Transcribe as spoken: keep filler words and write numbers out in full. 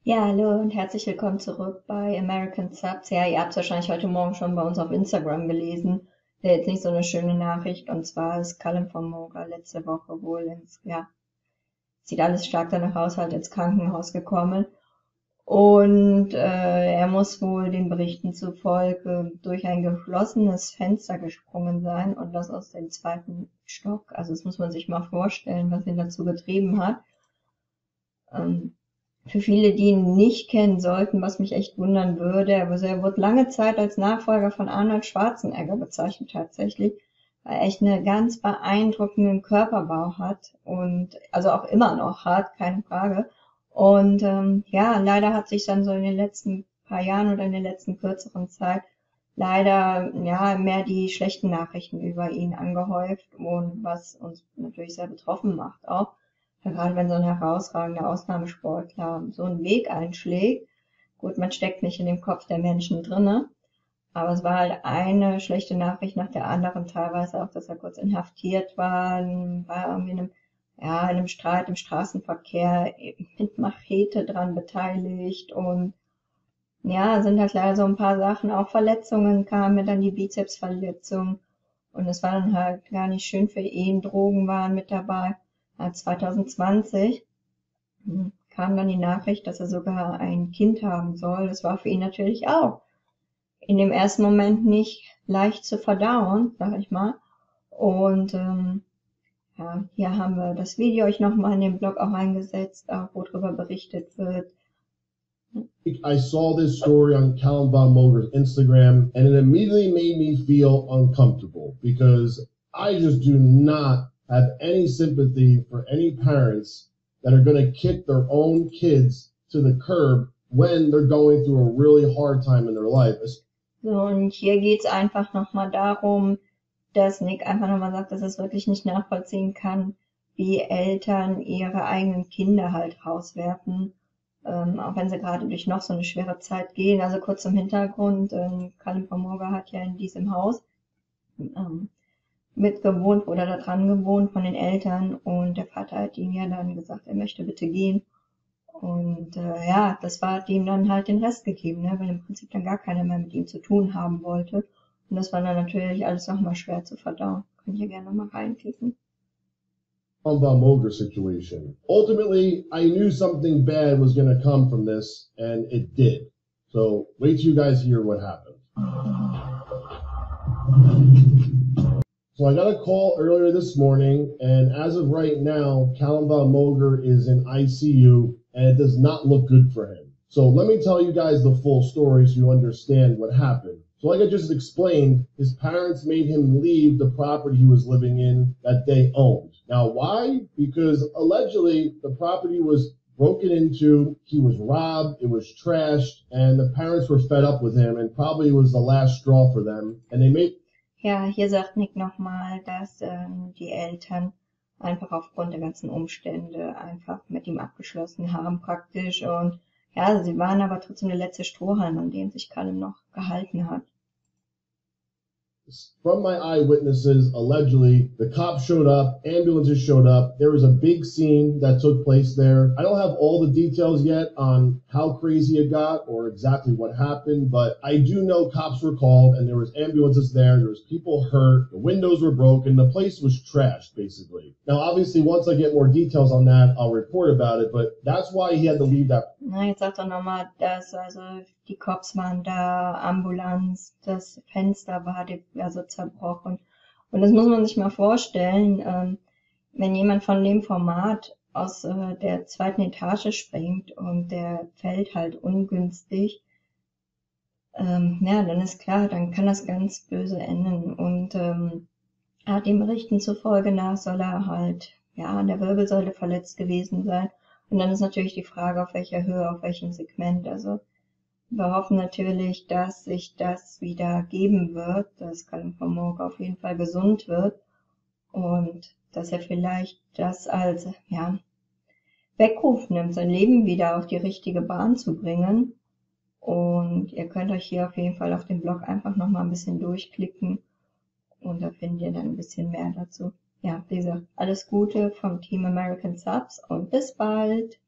Ja, hallo und herzlich willkommen zurück bei American Subs. Ja, ihr habt es wahrscheinlich heute Morgen schon bei uns auf Instagram gelesen. Ja, jetzt nicht so eine schöne Nachricht, und zwar ist Callum von Moga letzte Woche wohl ins, ja, sieht alles stark danach aus, halt ins Krankenhaus gekommen. Und äh, er muss wohl den Berichten zufolge durch ein geschlossenes Fenster gesprungen sein und das aus dem zweiten Stock. Also das muss man sich mal vorstellen, was ihn dazu getrieben hat. Ähm, Für viele, die ihn nicht kennen sollten, was mich echt wundern würde, aber er wurde lange Zeit als Nachfolger von Arnold Schwarzenegger bezeichnet tatsächlich, weil er echt einen ganz beeindruckenden Körperbau hat und also auch immer noch hat, keine Frage. Und ähm, ja, leider hat sich dann so in den letzten paar Jahren oder in der letzten kürzeren Zeit leider ja mehr die schlechten Nachrichten über ihn angehäuft, und was uns natürlich sehr betroffen macht auch. Ja, gerade wenn so ein herausragender Ausnahmesportler so einen Weg einschlägt. Gut, man steckt nicht in dem Kopf der Menschen drinne, aber es war halt eine schlechte Nachricht nach der anderen, teilweise auch, dass er kurz inhaftiert war, war irgendwie in einem, ja, in einem Streit im Straßenverkehr mit Machete dran beteiligt, und ja, sind halt leider so ein paar Sachen, auch Verletzungen kamen mir dann, die Bizepsverletzung, und es war dann halt gar nicht schön für ihn, Drogen waren mit dabei. zwanzig zwanzig hm, kam dann die Nachricht, dass er sogar ein Kind haben soll. Das war für ihn natürlich auch in dem ersten Moment nicht leicht zu verdauen, sag ich mal. Und ähm, ja, hier haben wir das Video euch nochmal in den Blog auch eingesetzt, auch wo drüber berichtet wird. I saw this story on Callum Von Moger's Instagram, and it immediately made me feel uncomfortable because I just do not have any sympathy for any parents that are going to kick their own kids to the curb when they're going through a really hard time in their life. So, und hier geht's einfach nochmal darum, dass Nick einfach nochmal sagt, dass er es wirklich nicht nachvollziehen kann, wie Eltern ihre eigenen Kinder halt rauswerfen, ähm, auch wenn sie gerade durch noch so eine schwere Zeit gehen. Also kurz zum Hintergrund, ähm, Callum von Moga hat ja in diesem Haus ähm, mitgewohnt oder da dran gewohnt von den Eltern, und der Vater hat ihm ja dann gesagt, er möchte bitte gehen. Und äh, ja, das war hat ihm dann halt den Rest gegeben, ne, weil im Prinzip dann gar keiner mehr mit ihm zu tun haben wollte. Und das war dann natürlich alles nochmal schwer zu verdauen. Könnt ihr gerne nochmal reinklicken. On the Moger situation. Ultimately, I knew something bad was going to come from this, and it did. So wait till you guys hear what happened. So I got a call earlier this morning, and as of right now, Callum Von Moger is in I C U, and it does not look good for him. So let me tell you guys the full story so you understand what happened. So like I just explained, his parents made him leave the property he was living in that they owned. Now why? Because allegedly the property was broken into, he was robbed, it was trashed, and the parents were fed up with him, and probably was the last straw for them, and they made. Ja, hier sagt Nick nochmal, dass ähm, die Eltern einfach aufgrund der ganzen Umstände einfach mit ihm abgeschlossen haben praktisch, und ja, sie waren aber trotzdem der letzte Strohhalm, an dem sich Callum noch gehalten hat. From my eyewitnesses, allegedly, the cops showed up, ambulances showed up, there was a big scene that took place there. I don't have all the details yet on how crazy it got or exactly what happened, but I do know cops were called and there was ambulances there, there was people hurt, the windows were broken, the place was trashed, basically. Now, obviously, once I get more details on that, I'll report about it, but that's why he had to leave that. Na, jetzt sagt er nochmal, dass also die Cops waren da, Ambulanz, das Fenster war also zerbrochen. Und das muss man sich mal vorstellen, ähm, wenn jemand von dem Format aus äh, der zweiten Etage springt und der fällt halt ungünstig, ähm, ja, dann ist klar, dann kann das ganz böse enden. Und ähm, ja, den Berichten zufolge nach soll er halt ja an der Wirbelsäule verletzt gewesen sein. Und dann ist natürlich die Frage, auf welcher Höhe, auf welchem Segment. Also wir hoffen natürlich, dass sich das wieder geben wird, dass Callum von Moger auf jeden Fall gesund wird und dass er vielleicht das als ja Weckruf nimmt, sein Leben wieder auf die richtige Bahn zu bringen. Und ihr könnt euch hier auf jeden Fall auf dem Blog einfach nochmal ein bisschen durchklicken, und da findet ihr dann ein bisschen mehr dazu. Ja, wie gesagt, alles Gute vom Team American Subs und bis bald!